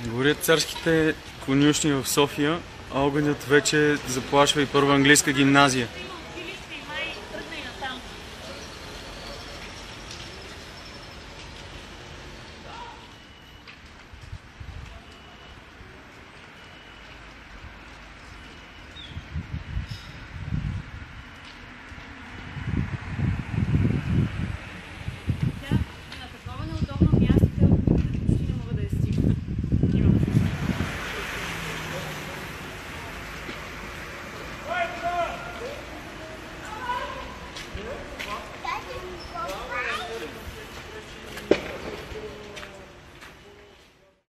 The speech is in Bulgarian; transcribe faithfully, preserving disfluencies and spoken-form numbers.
Горят царските конюшни в София, а огънят вече заплашва и Първа английска гимназия.